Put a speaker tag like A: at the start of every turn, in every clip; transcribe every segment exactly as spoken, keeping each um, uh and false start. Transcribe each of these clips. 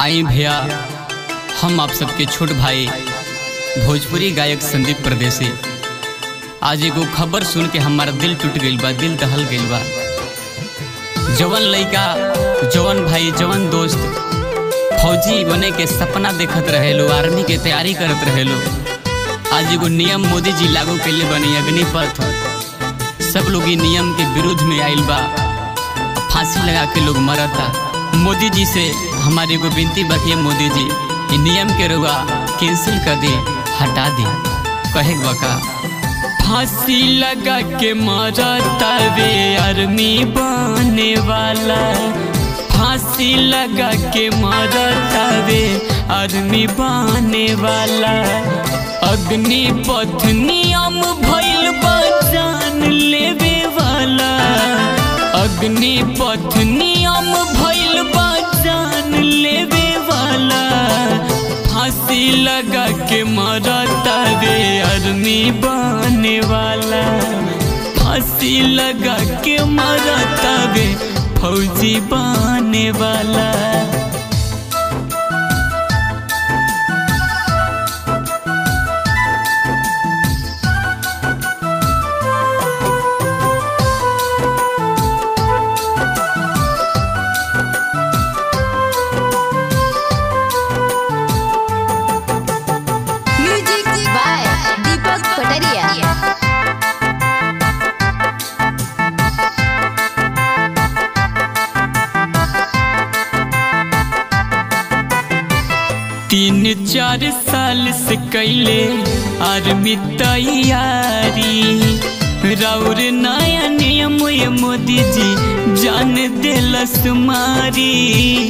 A: आई भैया, हम आप सबके छोट भाई भोजपुरी गायक संदीप परदेसी आज एगो खबर सुन के हमारा दिल टूट गइल बा, दिल दहल गइल बा। जवन लइका, जवन भाई, जवन दोस्त फौजी बने के सपना देखत रहे लो, आर्मी के तैयारी करत रहे लो, आज एगो नियम मोदी जी लागू कैले बनी अग्निपथ। सब लोग ये नियम के विरुद्ध में आइल बा, फांसी लगा के लोग मरता। मोदी जी से हमारी एगो विनती बाकी, मोदी जी ये नियम के रुआ कैंसिल कर दे, हटा दे। कहे बका फांसी लगा के मरता वे आर्मी बने वाला, फांसी लगा के मरता वे आर्मी बने वाला। अग्निपथ नियम भइल बा जान लेवे वाला, अग्निपथ नियम भइल बा जान लेवे वाला। फांसी लगा के मरता वे आर्मी बने वाला, फांसी लगा के मरता वे फौजी बने वाला। तीन चार साल से कैले आर्मी तैयारी, राउर नया नियम ये मोदी जी जान दिलस मारी।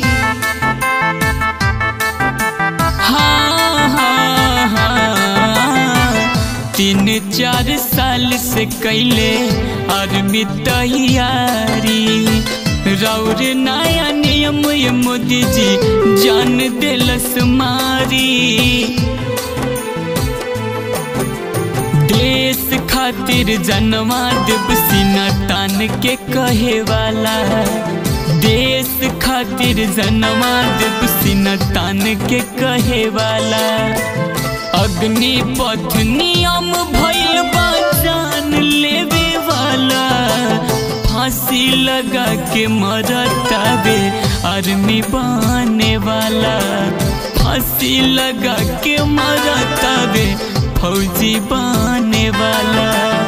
A: हाँ हाँ हाँ, तीन चार साल से कैले आर्मी तैयारी, राउर नया नियम ये मोदी जी जान दिलस मारी। देश खातिर जनवा देव सीना तान के कहे वाला, देश खातिर जनवा देव सीना तान के कहे वाला। अग्निपथ नियम भइल बा जान लेवे वाला, फांसी लगा के मरता वे आर्मी बने वाला, फांसी लगा के मरता वे फौजी बने वाला।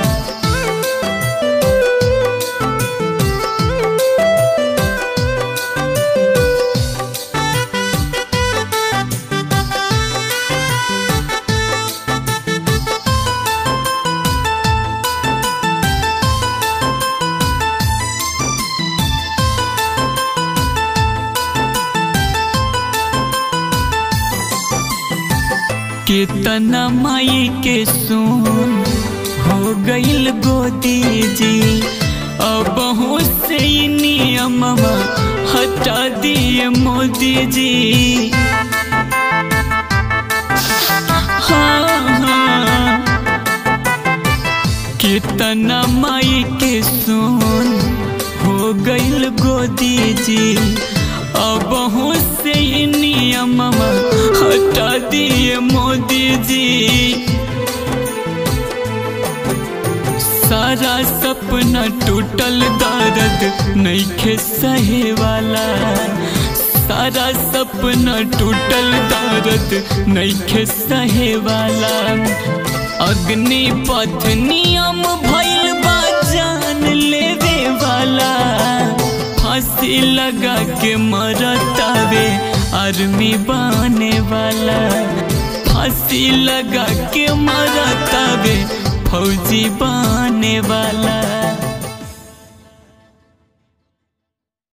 A: कितना माई के सुन हो गईल गोदी जी, अब से नियम हटा दिए मोदी जी। हाँ हाँ, कितना माई के सुन हो गईल गोदी जी, अब से नियम हटा दिए मोदी जी। सारा सपना टूटल, दर्द नइखे सहे वाला, सारा सपना टूटल, दर्द नइखे सहे वाला। अग्निपथ नियम भइल बा जान लेवे वाला, फांसी लगा के मरता वे आर्मी बने वाला, फांसी लगा के मरता वे फौजी बने वाला।